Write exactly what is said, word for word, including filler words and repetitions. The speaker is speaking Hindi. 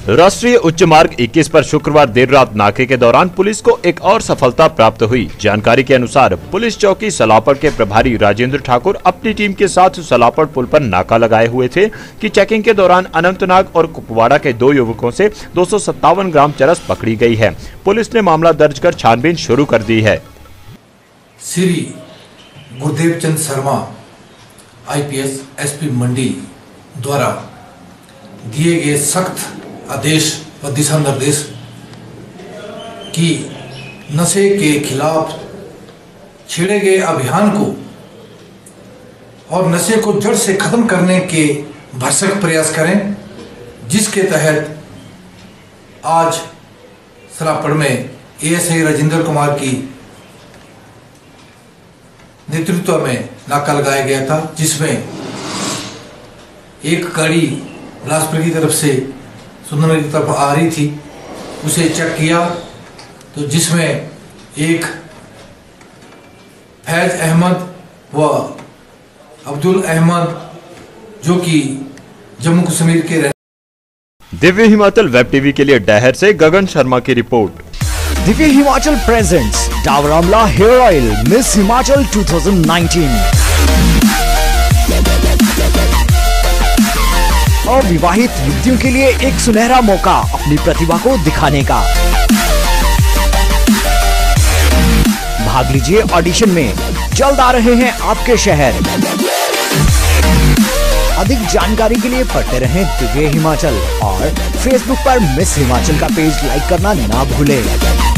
राष्ट्रीय उच्च मार्ग इक्कीस पर शुक्रवार देर रात नाके के दौरान पुलिस को एक और सफलता प्राप्त हुई। जानकारी के अनुसार पुलिस चौकी सलापड़ के प्रभारी राजेंद्र ठाकुर अपनी टीम के साथ सलापड़ पुल पर नाका लगाए हुए थे कि चेकिंग के दौरान अनंतनाग और कुपवाड़ा के दो युवकों से दो सौ सत्तावन ग्राम चरस पकड़ी गई है। पुलिस ने मामला दर्ज कर छानबीन शुरू कर दी है। श्री गुरुदेव चंद शर्मा आईपीएस एसपी मंडी द्वारा दिए गए सख्त आदेश व दिशा निर्देश कि नशे के खिलाफ छेड़े गए अभियान को और नशे को जड़ से खत्म करने के भरसक प्रयास करें, जिसके तहत आज सलापड़ में एएसआई राजेंद्र कुमार की नेतृत्व में नाका लगाया गया था, जिसमें एक गाड़ी बिलासपुर की तरफ से सुंदरनगर की तरफ आ रही थी, उसे चेक किया तो जिसमें एक फैज अहमद व अब्दुल अहमद जो कि जम्मू कश्मीर के रह दिव्य हिमाचल वेब टीवी के लिए डहर से गगन शर्मा की रिपोर्ट। Divya Himachal presents Dabur Amla hair oil miss Himachal दो हज़ार उन्नीस। अविवाहित युवतियों के लिए एक सुनहरा मौका अपनी प्रतिभा को दिखाने का। भाग लीजिए ऑडिशन में, जल्द आ रहे हैं आपके शहर। अधिक जानकारी के लिए पढ़ते रहें दिव्य हिमाचल और फेसबुक पर मिस हिमाचल का पेज लाइक करना ना भूलें।